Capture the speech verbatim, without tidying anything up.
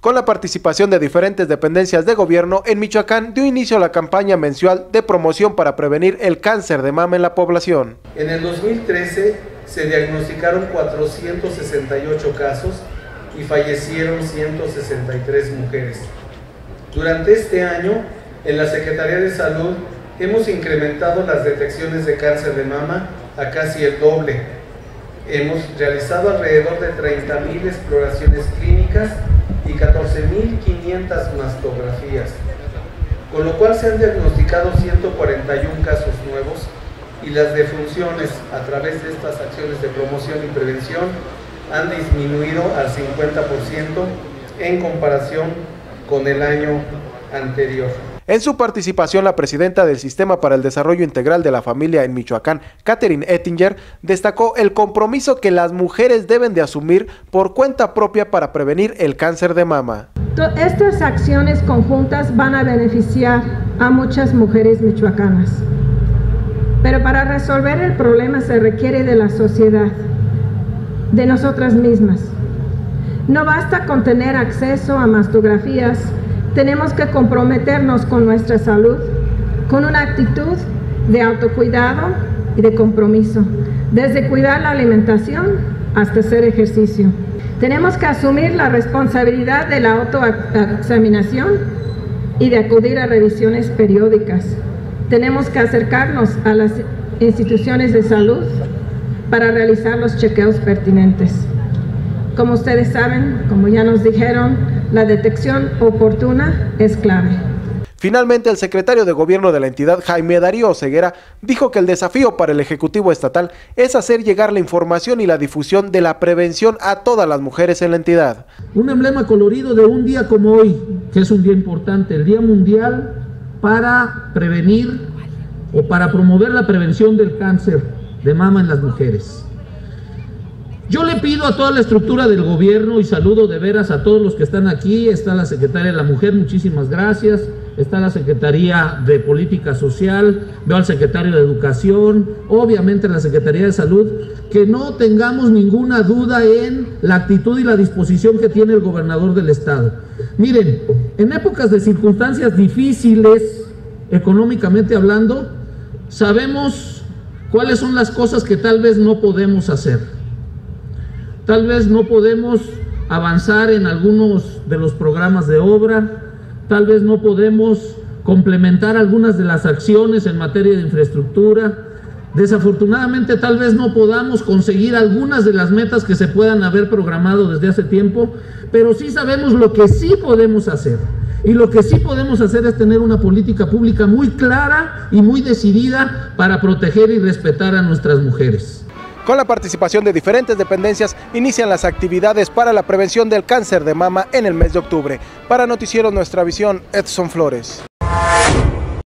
Con la participación de diferentes dependencias de gobierno, en Michoacán dio inicio a la campaña mensual de promoción para prevenir el cáncer de mama en la población. En el dos mil trece se diagnosticaron cuatrocientos sesenta y ocho casos y fallecieron ciento sesenta y tres mujeres. Durante este año, en la Secretaría de Salud hemos incrementado las detecciones de cáncer de mama a casi el doble. Hemos realizado alrededor de treinta mil exploraciones clínicas y catorce mil quinientas mastografías, con lo cual se han diagnosticado ciento cuarenta y uno casos nuevos y las defunciones a través de estas acciones de promoción y prevención han disminuido al cincuenta por ciento en comparación con el año anterior. En su participación, la presidenta del Sistema para el Desarrollo Integral de la Familia en Michoacán, Catherine Ettinger, destacó el compromiso que las mujeres deben de asumir por cuenta propia para prevenir el cáncer de mama. Estas acciones conjuntas van a beneficiar a muchas mujeres michoacanas, pero para resolver el problema se requiere de la sociedad, de nosotras mismas. No basta con tener acceso a mastografías. Tenemos que comprometernos con nuestra salud, con una actitud de autocuidado y de compromiso, desde cuidar la alimentación hasta hacer ejercicio. Tenemos que asumir la responsabilidad de la autoexaminación y de acudir a revisiones periódicas. Tenemos que acercarnos a las instituciones de salud para realizar los chequeos pertinentes. Como ustedes saben, como ya nos dijeron, la detección oportuna es clave. Finalmente, el secretario de Gobierno de la entidad, Jaime Darío Oseguera, dijo que el desafío para el Ejecutivo Estatal es hacer llegar la información y la difusión de la prevención a todas las mujeres en la entidad. Un emblema colorido de un día como hoy, que es un día importante, el Día Mundial para prevenir o para promover la prevención del cáncer de mama en las mujeres. Yo le pido a toda la estructura del gobierno, y saludo de veras a todos los que están aquí, está la Secretaría de la Mujer, muchísimas gracias, está la Secretaría de Política Social, veo al Secretario de Educación, obviamente la Secretaría de Salud, que no tengamos ninguna duda en la actitud y la disposición que tiene el gobernador del estado. Miren, en épocas de circunstancias difíciles, económicamente hablando, sabemos cuáles son las cosas que tal vez no podemos hacer. Tal vez no podemos avanzar en algunos de los programas de obra, tal vez no podemos complementar algunas de las acciones en materia de infraestructura, desafortunadamente tal vez no podamos conseguir algunas de las metas que se puedan haber programado desde hace tiempo, pero sí sabemos lo que sí podemos hacer. Y lo que sí podemos hacer es tener una política pública muy clara y muy decidida para proteger y respetar a nuestras mujeres. Con la participación de diferentes dependencias, inician las actividades para la prevención del cáncer de mama en el mes de octubre. Para Noticiero Nuestra Visión, Edson Flores.